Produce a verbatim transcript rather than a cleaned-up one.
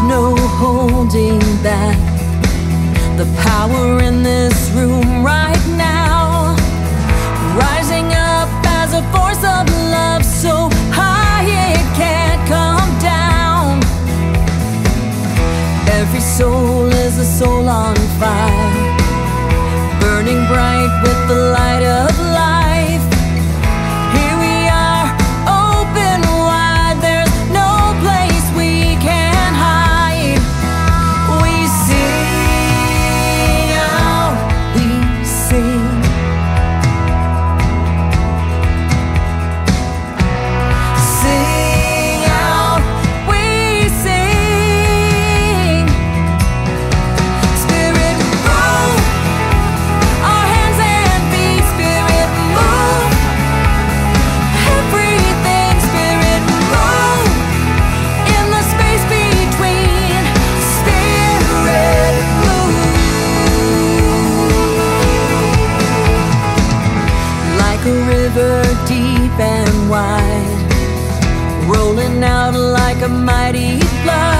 no holding back the power in this room right now, rising up as a force of love so high it can't come down. Every soul is a soul on fire, burning bright with the light of life. Here we are, open wide, there's no place we can hide. We sing out, we sing. Sing out, we sing. Spirit move, our hands and feet. Spirit move, everything. Spirit move, in the space between. Spirit move, like a river deep and wide, rolling out like a mighty flood.